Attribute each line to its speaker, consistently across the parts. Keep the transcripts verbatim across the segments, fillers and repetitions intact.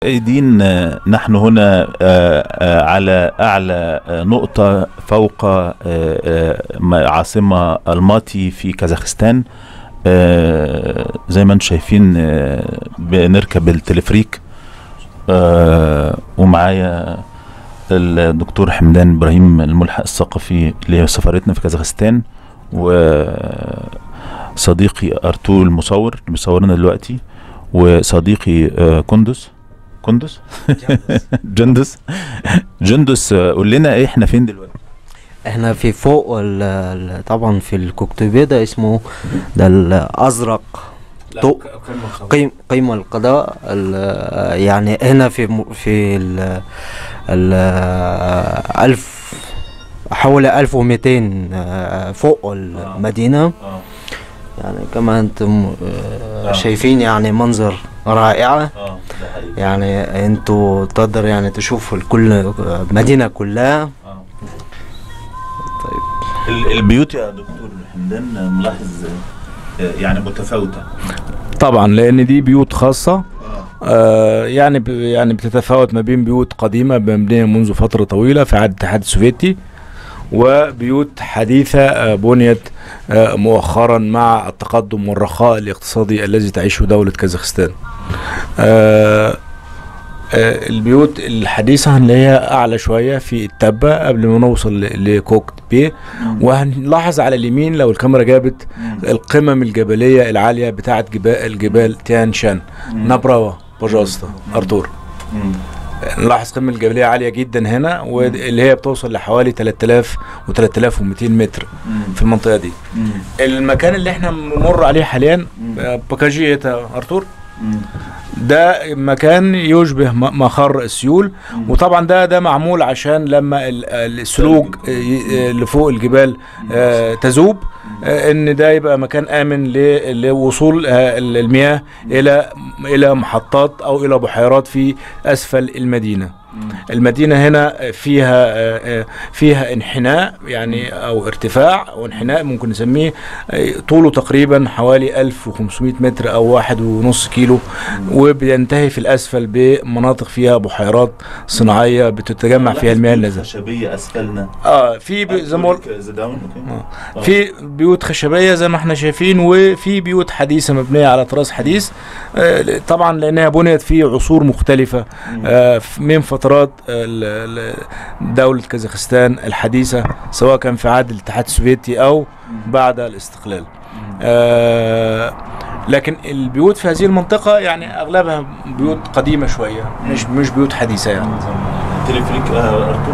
Speaker 1: دين، نحن هنا على أعلى نقطة فوق عاصمة الماتي في كازاخستان. زي ما انتم شايفين بنركب التلفريك، ومعايا الدكتور حمدان إبراهيم الملحق الثقافي اللي هي سفارتنا في كازاخستان، وصديقي أرتور المصور اللي بيصورنا دلوقتي، وصديقي كندس كندس جندس جندس. قول لنا ايه، احنا فين دلوقتي؟
Speaker 2: احنا في فوق ال ال طبعا في الكوكتيبيه ده اسمه ده الازرق طوق قيم قيمة القضاء. يعني هنا في في ال ال ألف حوالي ألف ومئتين فوق المدينة. يعني كما انتم شايفين يعني منظر رائعة. يعني انتوا تقدر يعني تشوفوا كل مدينة كلها.
Speaker 1: طيب البيوت يا دكتور حمدان ملاحظ يعني متفاوتة
Speaker 3: طبعا، لان دي بيوت خاصة. آه يعني يعني بتتفاوت ما بين بيوت قديمة مبنية منذ فترة طويلة في عهد الاتحاد السوفيتي، وبيوت حديثة بنيت مؤخرا مع التقدم والرخاء الاقتصادي الذي تعيشه دولة كازاخستان. البيوت الحديثة اللي هي أعلى شوية في التبة قبل ما نوصل لكوكتيبيه، وهنلاحظ على اليمين لو الكاميرا جابت القمم الجبلية العالية بتاعت جبال الجبال تيان شان نبراوة بوجاستا أرتور. نلاحظ قمة الجبلية عالية جدا هنا، واللي هي بتوصل لحوالي ثلاثة آلاف و ثلاثة آلاف ومئتين متر في المنطقة دي. المكان اللي احنا بنمر عليه حاليا بكاجية أرتور ده مكان يشبه مخر السيول، وطبعا ده ده معمول عشان لما السلوج اللي فوق الجبال تذوب، ان ده يبقى مكان امن لوصول المياه الى الى محطات او الى بحيرات في اسفل المدينه. المدينة هنا فيها فيها انحناء يعني او ارتفاع وانحناء ممكن نسميه، طوله تقريبا حوالي ألف وخمسمئة متر او واحد ونص كيلو، وبينتهي في الاسفل بمناطق فيها بحيرات صناعية بتتجمع فيها المياه النازلة.
Speaker 1: خشبية اسفلنا
Speaker 3: اه في زي ما آه. في بيوت خشبية زي ما احنا شايفين، وفي بيوت حديثة مبنية على طراز حديث، آه طبعا لانها بنيت في عصور مختلفة آه من فترات دولة كازاخستان الحديثة، سواء كان في عهد الاتحاد السوفيتي أو بعد الاستقلال. آه لكن البيوت في هذه المنطقة يعني أغلبها بيوت قديمة شوية، مش مش بيوت حديثة. يعني
Speaker 1: تلفريك أرتور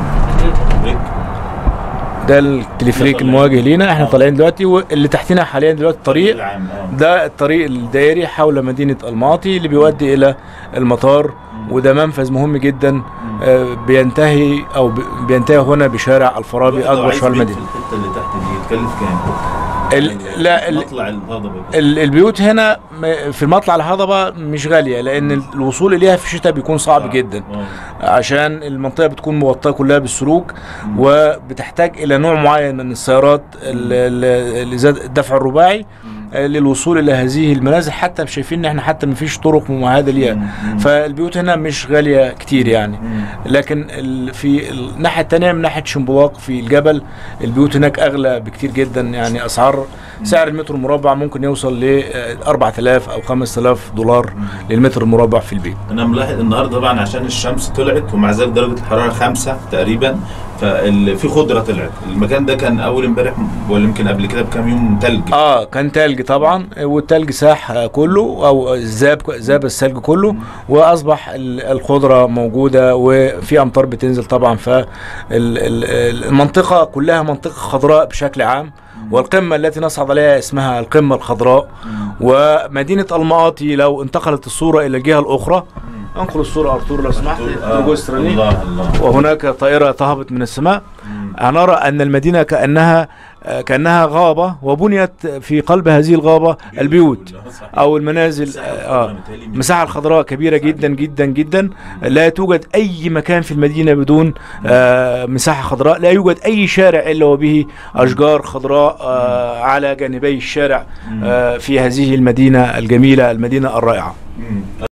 Speaker 3: ده التلفريك المواجه لينا، احنا طالعين دلوقتي، واللي تحتنا حاليا دلوقتي الطريق ده الطريق الدائري حول مدينة الماطي اللي بيودي إلى المطار، وده منفذ مهم جدا. آه بينتهي او بينتهي هنا بشارع الفارابي اكبر شوارع المدينه.
Speaker 1: الحته اللي تحت دي يتكلف كام؟
Speaker 3: ال لا
Speaker 1: مطلع الهضبه
Speaker 3: ال البيوت هنا في مطلع الهضبه مش غاليه، لان الوصول اليها في الشتاء بيكون صعب آه. جدا آه. عشان المنطقه بتكون مغطاه كلها بالسلوك، وبتحتاج الى نوع معين من السيارات الدفع الرباعي للوصول الى هذه المنازل. حتى شايفين ان احنا حتى ما فيش طرق ممهده ليها، فالبيوت هنا مش غاليه كتير يعني. لكن في الناحيه الثانيه من ناحيه شمبواق في الجبل البيوت هناك اغلى بكتير جدا. يعني اسعار سعر المتر المربع ممكن يوصل ل أربعة آلاف او خمسة آلاف دولار للمتر المربع في البيت.
Speaker 1: انا ملاحظ النهارده طبعا عشان الشمس طلعت، ومع ذلك درجه الحراره خمسة تقريبا، ففي خضره طلعت. المكان ده كان اول امبارح ولا يمكن قبل كده بكام يوم تلج؟
Speaker 3: اه كان تلج طبعا، والتلج ساح كله او ذاب ذاب الثلج كله، واصبح الخضره موجوده وفي امطار بتنزل طبعا. فالمنطقه كلها منطقه خضراء بشكل عام، والقمه التي نصعد عليها اسمها القمه الخضراء. ومدينه الماطي لو انتقلت الصوره الى الجهه الاخرى، انقل الصوره ارتور لو سمحت.
Speaker 1: الله الله.
Speaker 3: وهناك طائره تهبط من السماء. هنرى ان المدينه كانها كانها غابه، وبنيت في قلب هذه الغابه البيوت او المنازل. اه المساحه الخضراء كبيره جدا جدا جدا. لا توجد اي مكان في المدينه بدون آه مساحه خضراء. لا يوجد اي شارع الا وبه اشجار خضراء آه على جانبي الشارع آه في هذه المدينه الجميله، المدينه الرائعه.